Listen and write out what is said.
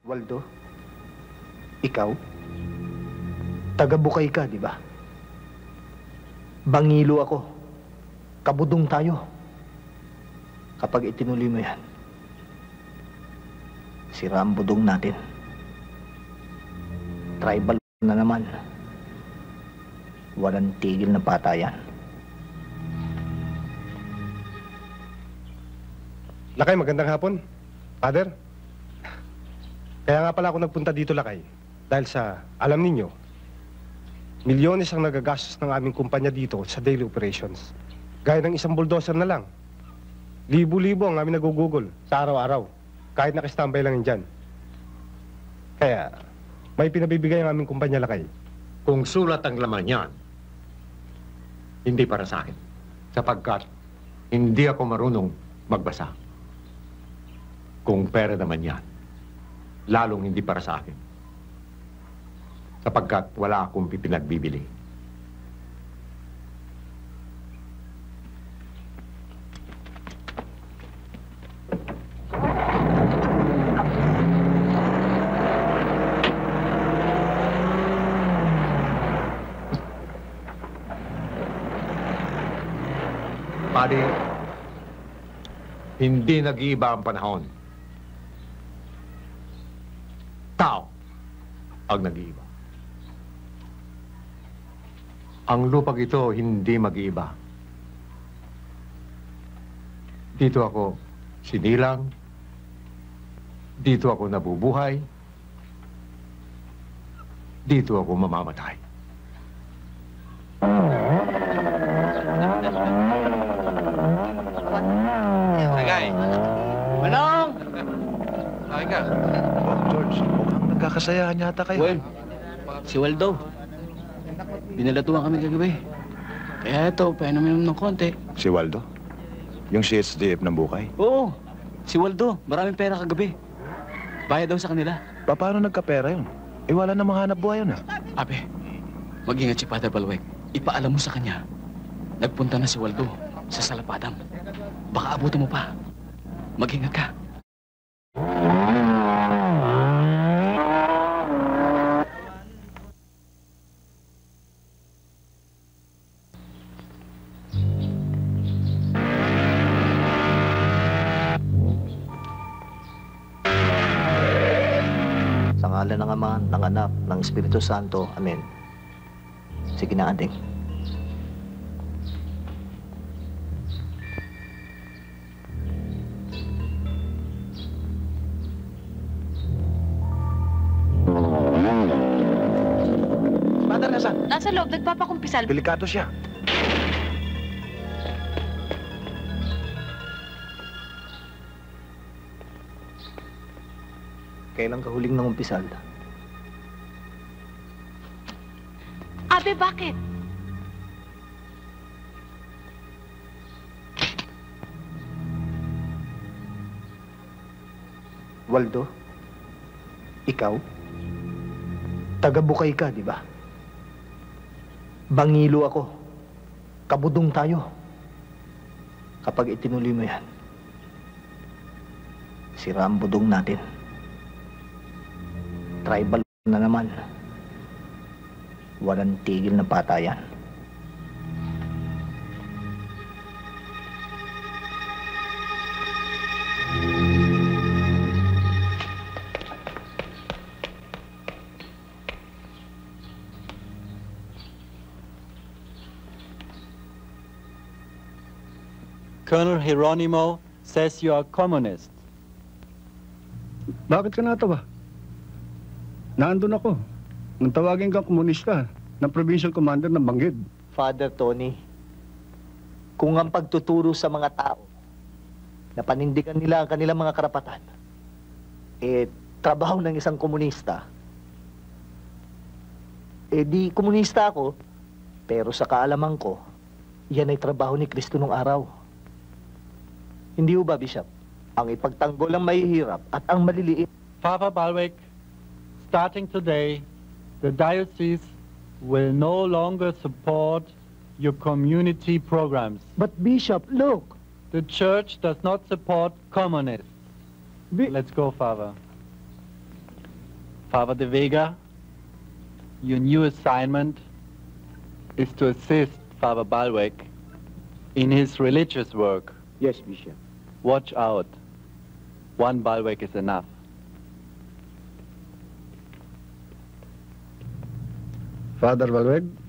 Waldo, ikaw? Taga-Bukay ka, di ba? Bangilo ako. Kabudong tayo. Kapag itinuloy mo yan, sira ang budong natin. Tribal na naman. Walang tigil na patayan. Lakay, magandang hapon. Father? Kaya nga pala ako nagpunta dito, Lakay. Dahil sa, alam ninyo, milyones ang nagagastos ng aming kumpanya dito sa daily operations. Gaya ng isang bulldozer na lang. Libo-libo ang aming nagugugol sa araw-araw. Kahit nakistambay lang dyan. Kaya, may pinabibigay ang aming kumpanya, Lakay. Kung sulat ang laman yan, hindi para sa akin. Sapagkat hindi ako marunong magbasa. Kung pera naman yan, lalong hindi para sa akin. Sapagkat wala akong pipinagbibili. Pare, hindi nag-iiba ang panahon. Tao ang nag-iiba. Ang lupag ito hindi mag-iiba. Dito ako sinilang. Dito ako nabubuhay. Dito ako mamamatay. Tagay! Manong! Okay ka? Oh, George, mukhang nagkakasayahan yata kayo. Well, si Waldo. Binalatuan kami kagabi. Kaya ito, painom-inom ng konti. Si Waldo? Yung CSDF ng Bukay? Oo, si Waldo. Maraming pera kagabi. Bayad daw sa kanila. Paano nagkapera yun? Eh, wala na mahanap buhay yun, ha? Abe, mag-ingat si Father Balwek. Ipaalam mo sa kanya. Nagpunta na si Waldo sa Salapadam. Baka abutin mo pa. Mag-ingat ka. Sa ngalan ng Ama, ng Anak, ng Espiritu Santo. Amen. Sige na, ading. Father, nasa? Nasa loob, nagpapakumpisal. Delikado siya. Kailan ka huling nangumpisal? Abe, bakit? Waldo, ikaw? Taga-Bukay ka, di ba? Bangilo ako. Kabudong tayo. Kapag itinuloy mo yan, sira ang budong natin. Tribal na naman. Walang tigil na patayan. Colonel Geronimo says you are communist. Bakit ka natawa? Naandun ako. Nang tawagin kang komunista ng provincial commander ng Banggid. Father Tony, kung ang pagtuturo sa mga tao na panindigan nila ang kanilang mga karapatan, trabaho ng isang komunista, di komunista ako, pero sa kaalaman ko, yan ay trabaho ni Kristo nung araw. Hindi ho ba, Bishop? Ang ipagtanggol ang mahihirap at ang maliliit. Father Balwek, starting today, the diocese will no longer support your community programs. But Bishop, look! The church does not support communists. Let's go, Father. Father De Vega, your new assignment is to assist Father Balwek in his religious work. Yes, Bishop. Watch out. One Balwek is enough. Father Valweg,